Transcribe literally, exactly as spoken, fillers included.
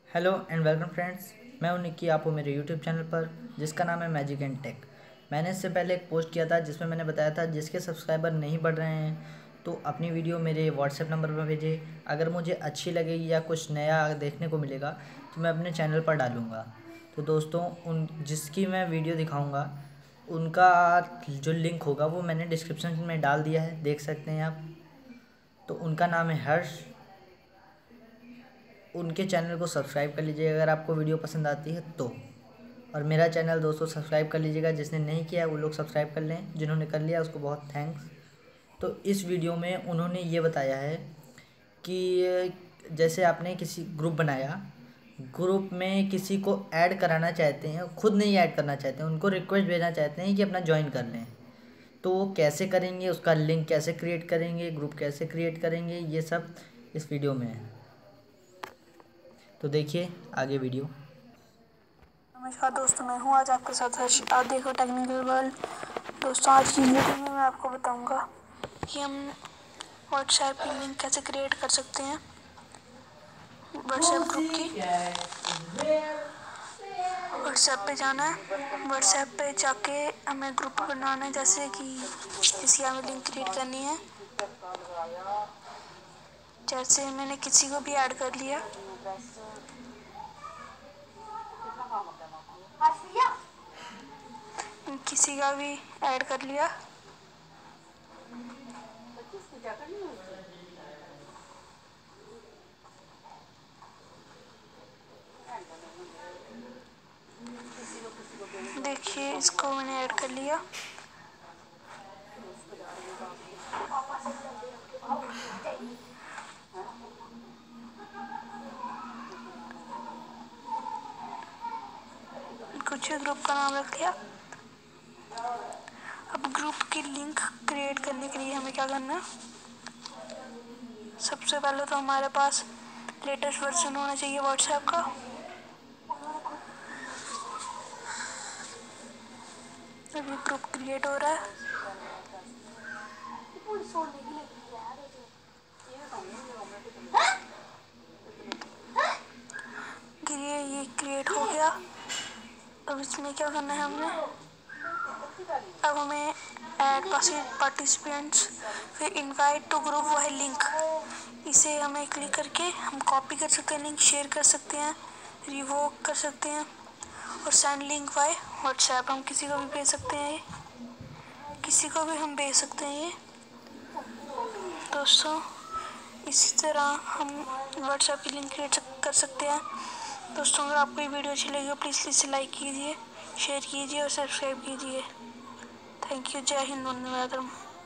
Hello and welcome friends. मैं हूं निक्की, आप हो मेरे यूट्यूब चैनल पर जिसका नाम है मैजिक एंड टेक। मैंने इससे पहले एक पोस्ट किया था जिसमें मैंने बताया था जिसके सब्सक्राइबर नहीं बढ़ रहे हैं तो अपनी वीडियो मेरे व्हाट्सएप नंबर पर भेजें। अगर मुझे अच्छी लगेगी या कुछ नया देखने को मिलेगा तो मैं अपने चैनल पर डालूँगा। तो दोस्तों, उन जिसकी मैं वीडियो दिखाऊँगा उनका जो लिंक होगा वो मैंने डिस्क्रिप्शन में डाल दिया है, देख सकते हैं आप। तो उनका नाम है हर्ष। उनके चैनल को सब्सक्राइब कर लीजिएगा अगर आपको वीडियो पसंद आती है तो। और मेरा चैनल दोस्तों सब्सक्राइब कर लीजिएगा, जिसने नहीं किया है वो लोग सब्सक्राइब कर लें, जिन्होंने कर लिया उसको बहुत थैंक्स। तो इस वीडियो में उन्होंने ये बताया है कि जैसे आपने किसी ग्रुप बनाया, ग्रुप में किसी को ऐड कराना चाहते हैं, खुद नहीं ऐड करना चाहते हैं, उनको रिक्वेस्ट भेजना चाहते हैं कि अपना ज्वाइन कर लें, तो वो कैसे करेंगे, उसका लिंक कैसे क्रिएट करेंगे, ग्रुप कैसे क्रिएट करेंगे, ये सब इस वीडियो में है। तो देखिए आगे वीडियो। नमस्कार दोस्तों, मैं हूं आज आपके साथ हर्ष। आप देखो टेक्निकल वर्ल्ड। दोस्तों, आज की वीडियो में मैं आपको बताऊंगा कि हम व्हाट्सएप की लिंक कैसे क्रिएट कर सकते हैं व्हाट्सएप ग्रुप की। व्हाट्सएप पे जाना है, व्हाट्सएप पे जाके हमें ग्रुप बनाना है, जैसे कि इसकी हमें लिंक क्रिएट करनी है। जैसे मैंने किसी को भी ऐड कर लिया, किसी का भी ऐड कर लिया। देखिए, इसको मैंने ऐड कर लिया। कुछ ग्रुप का नाम रख लिया। अब ग्रुप की लिंक क्रिएट करने के लिए हमें क्या करना है? सबसे पहले तो हमारे पास लेटेस्ट वर्जन होना चाहिए व्हाट्सएप का। अभी ग्रुप क्रिएट हो रहा है। ये ये क्रिएट हो गया। अब इसमें क्या करना है हमने? अब हमें ऐड पार्टिसिपेंट्स, फिर इनवाइट टू ग्रुप, वह लिंक, इसे हमें क्लिक करके हम कॉपी कर सकते हैं, लिंक शेयर कर सकते हैं, रिवोक कर सकते हैं, और सेंड लिंक बाय व्हाट्सएप हम किसी को भी भेज सकते हैं। ये किसी को भी हम भेज सकते हैं। ये दोस्तों, इसी तरह हम व्हाट्सएप की लिंक क्रिएट कर सकते हैं। दोस्तों, अगर आपको ये वीडियो अच्छी लगी हो प्लीज़ इसे लाइक कीजिए, शेयर कीजिए और सब्सक्राइब कीजिए। Thank you. जय हिंद, वंदे मातरम।